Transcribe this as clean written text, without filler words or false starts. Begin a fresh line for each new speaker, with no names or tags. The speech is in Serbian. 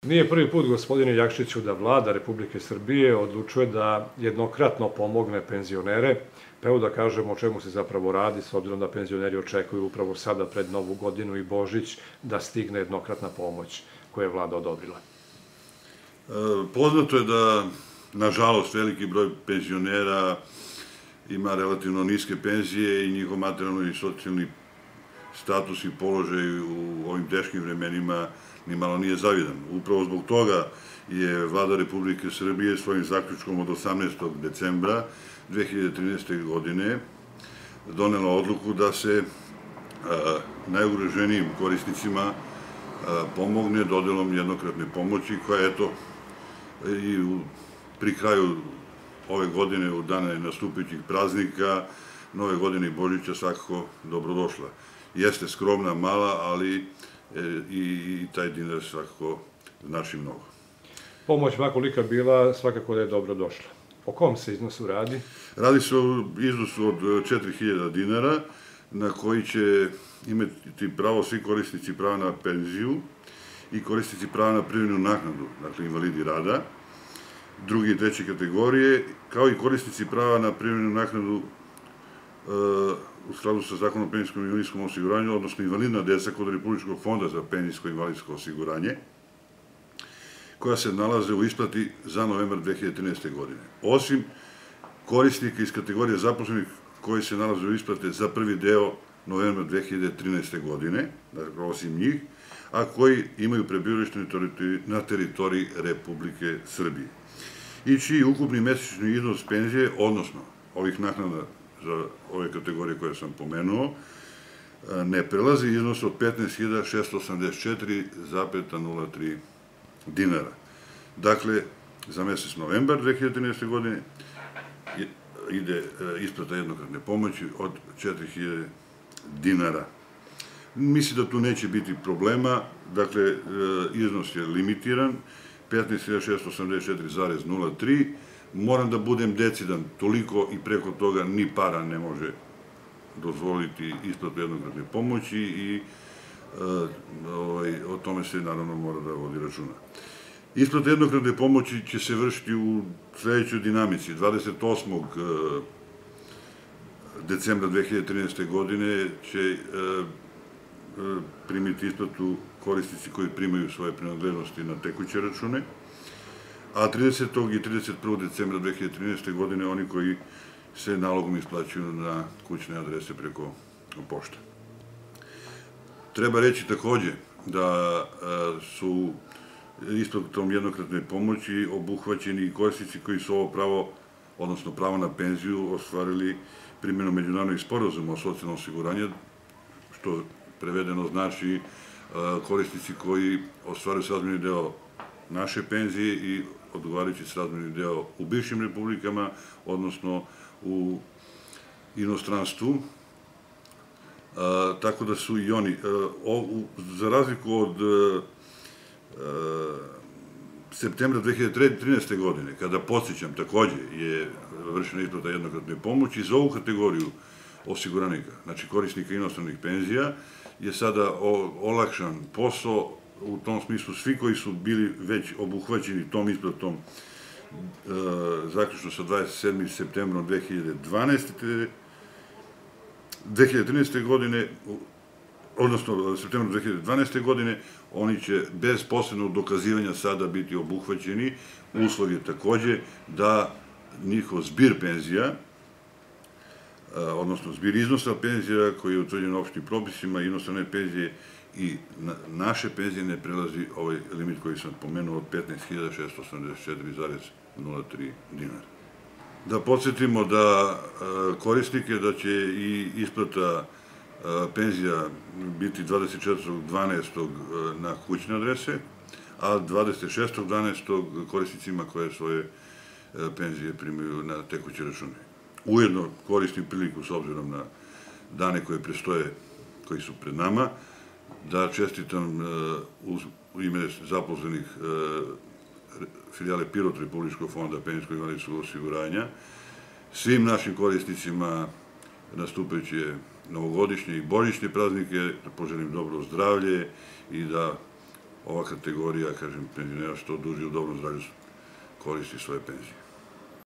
Nije prvi put, gospodine Jakšiću, da vlada Republike Srbije odlučuje da jednokratno pomogne penzionere. Pa evo da kažemo o čemu se zapravo radi, s obzirom da penzioneri očekuju upravo sada pred Novu godinu i Božić da stigne jednokratna pomoć koju je vlada odobrila.
Poznato je da, nažalost, veliki broj penzionera ima relativno niske penzije i njihov materijalni i socijalni status i položaj u ovim teškim vremenima nimalo nije zavidan. Upravo zbog toga je vlada Republike Srbije svojim zaključkom od 18. decembra 2013. godine donela odluku da se najugroženijim korisnicima pomogne dodelom jednokratne pomoći koja, eto, i pri kraju ove godine, u dane nastupajućih praznika, Nove godine i Božića, svakako dobrodošla. Jeste skromna, mala, ali i taj dinar svakako znači mnogo.
Pomoć, makolika bila, svakako da je dobrodošla. O kom se iznosu radi?
Radi se o iznosu od 4.000 dinara, na koji će imati pravo svi korisnici prava na penziju i korisnici prava na privremenu naknadu, dakle invalidi rada, druge i treće kategorije, kao i korisnici prava na privremenu naknadu u skladu sa Zakonom o penzijskom i invalidskom osiguranju, odnosno invalidna deca kod Republičkog fonda za penzijsko i invalidsko osiguranje, koja se nalaze u isplati za novembar 2013. godine. Osim korisnika iz kategorije zaposlenih koji se nalaze u isplate za prvi deo novembra 2013. godine, dakle osim njih, a koji imaju prebivalište na teritoriji Republike Srbije. I čiji ukupni mesečni iznos penzije, odnosno ovih naknada za ove kategorije koje sam pomenuo, ne prelazi iznos od 15.684,03 dinara. Dakle, za mesec novembar 2013. godine ide isplata jednokratne pomoći od 4.000 dinara. Mislim da tu neće biti problema, dakle, iznos je limitiran, 15.684,03. Moram da budem decidan, toliko i preko toga ni para ne može dozvoliti isplatu jednokratne pomoći i o tome se naravno mora da vodi računa. Isplata jednokratne pomoći će se vršiti u sledećoj dinamici. 28. decembra 2013. godine će primiti isplatu korisnici koji primaju svoje prinadležnosti na tekuće račune, a 30. i 31. decembra 2013. godine oni koji se nalogom isplaćuju na kućne adrese preko pošte. Treba reći takođe da su isplatom jednokratne pomoći obuhvaćeni i korisnici koji su ovo pravo, odnosno pravo na penziju, ostvarili primjenom međunarodnih sporazuma o socijalnom osiguranju, što prevedeno znači korisnici koji ostvaruju srazmjerni deo naše penzije i odgovarajući srazmjerni deo u bivšim republikama, odnosno u inostranstvu. Tako da su i oni, za razliku od septembra 2013. godine, kada, podsjećam, takođe je vršena isplata jednokratne pomoći, za ovu kategoriju osiguranika, znači korisnika inostranih penzija, je sada olakšan posao, u tom smislu svi koji su bili već obuhvaćeni tom isplatom zaključno sa 27. septembrom 2013. godine, odnosno septembrom 2012. godine, oni će bez posebnog dokazivanja sada biti obuhvaćeni. Uslov je takođe da njihov zbir penzija, odnosno zbir iznosa penzija koji je utvrđen opštim propisima, inostrane penzije i naše penzije ne prelazi ovaj limit koji sam pomenuo od 15.684,03 dinara. Da podsjetimo da korisnike da će i isplata penzija biti 24.12. na kućne adrese, a 26.12. korisnicima koje svoje penzije primaju na tekuće račune. Ujedno koristim priliku, s obzirom na dane koje prestoje, koji su pred nama, da čestitam u ime zaposlenih filijale Pirot Republičkog fonda penzijskog i invalidskog osiguranja svim našim korisnicima nastupajuće novogodišnje i božićne praznike, da poželim dobro zdravlje i da ova kategorija, kažem, penzionera što duže u dobrom zdravlju koristi svoje penzije.